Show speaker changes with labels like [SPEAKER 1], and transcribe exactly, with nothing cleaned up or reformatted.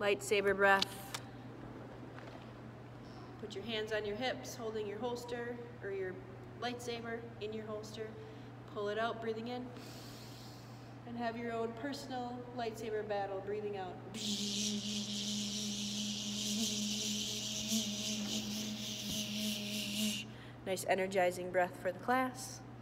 [SPEAKER 1] Lightsaber breath. Put your hands on your hips, holding your holster or your lightsaber in your holster. Pull it out, breathing in. And have your own personal lightsaber battle, breathing out. Nice energizing breath for the class.